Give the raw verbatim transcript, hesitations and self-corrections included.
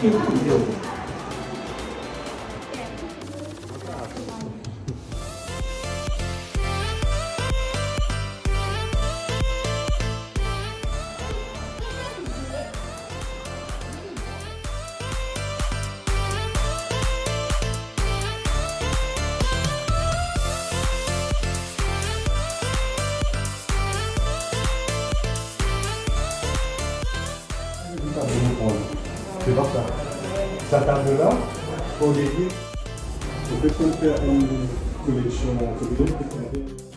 C'est pas ça. Ça table-là, pour les dire, on peut faire une collection.